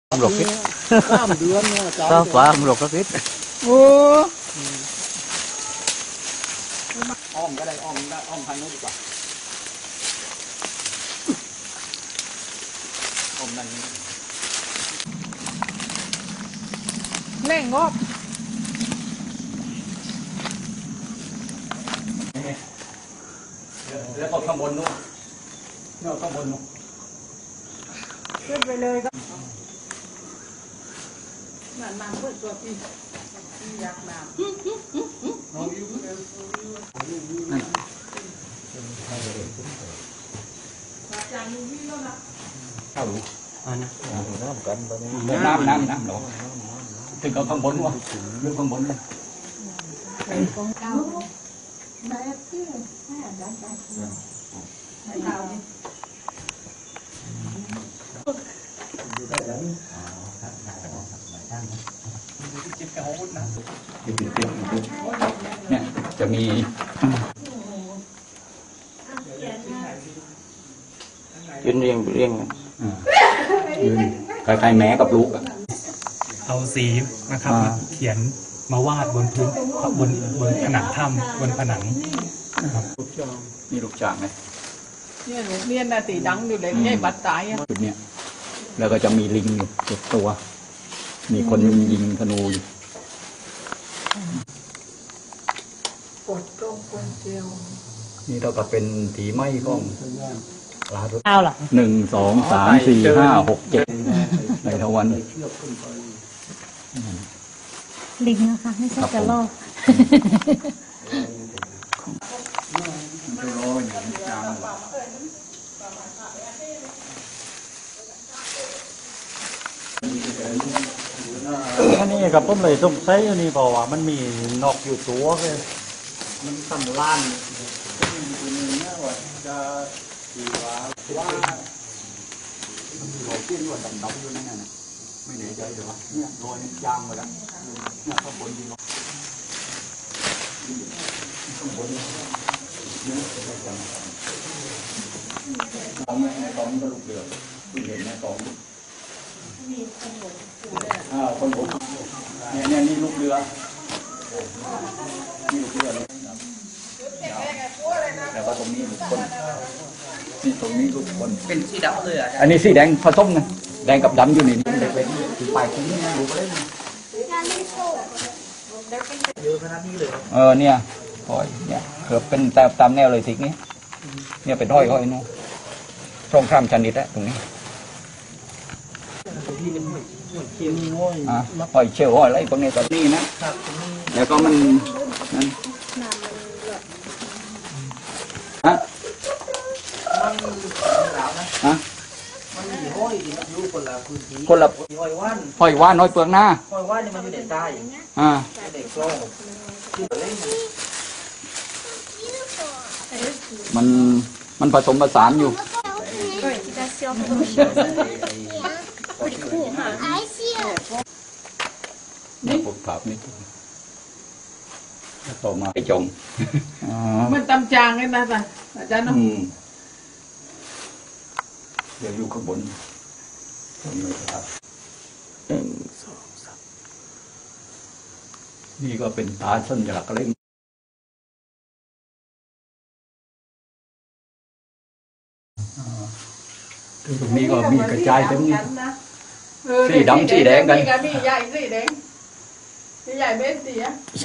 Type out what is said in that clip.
Không lột ít. 3 เดือน Sao quả không lột rất ít. โอ้อ้อมก็ได้อ้อมได้อ้อมทางนู้นดีกว่าอ้อมนั่นแรงงอบแล้วก็ข้างบนนู้นเนี่ยข้างบนนู้นขึ้นไปเลยครับน้ำเพื่อตัวพี่อยากน้ำจานนี้พี่แล้วนะเข้าดู Nó không cần bao nhiêu. น้ำหรอถึงเอาข้างบนวะเรื่องข้างบนเลย เนี่ยจะมียืนเรียงยืนคล้ายๆแม้กับลูกอ่ะเอาสีนะครับมาเขียนมาวาดบนพื้นบนผนังถ้ำบนผนังนะครับนี่ลูกจ้างไหมเนี่ยหนูเรียนน่ะตีดังอยู่เลยใหญ่บัดตายอ่ะจุดเนี้ยแล้วก็จะมีลิงอยู่7 ตัว มีคนยิงธนูอยู่ปวดตรงคนเดียวนี่เท่ากับเป็นถีไม้ของลาดุเอาเหรอ 1 2 3 4 5 6 7ในทวันลิงนะคะไม่ใช่กระรอกอันนี้กับผมเลยสงสัยอันนี้เพราะว่ามันมีนกอยู่ตัวเลยมันทำล้านเขาเตี้ยนว่าดำๆอยู่นั่นน่ะไม่แน่ใจเดี๋ยววะเนี่ยรอยมันยางหมดแล้วเนี่ยข้างบนยิงข้างบนเนี่ยตองเนี่ยตองก็ลูกเดือดคุณเห็นไหมตองคนผมเนี่ยนี่ลูกเรือนี่ลูกเรือเลยแล้วก็ตรงนี้ลูกคนนี่ตรงนี้ลูกคนเป็นสีดำเลยอ่ะอันนี้สีแดงผสมกันแดงกับดำอยู่ในนี้เล็กๆถึงปลายทิ้งนี่ดูไปเลยเนี่ยห้อยเนี่ยเกือบเป็นตามแนวเลยสินี้เนี่ยเป็นห้อยนู่นช่องข้ามชนิดแล้วตรงนี้ห้อยเชลห้อยอะไรพวกนี้ตอนนี้นะแล้วก็มันนั่นฮะฮะมันมีห้อยที่มันอยู่คนละพื้นที่คนละห้อยว่านห้อยว่านห้อยเปลือกหน้าห้อยว่านนี่มันอยู่เด็กใต้ เด็กโซ่ที่เล่นมันผสมผสานอยู่นี่ปลูกผักนี่ต่อมาไปจงมันตำจางเลยนะจ๊ะอาจารย์น้องเดี๋ยวอยู่ข้างบนนี่ก็เป็นตาสัญลักษณ์เล่นตรงนี้ก็มีกระจายเต็มนี่สีดำสีแดงกันมีใหญ่สีแดงสีใหญ่เบ้นสี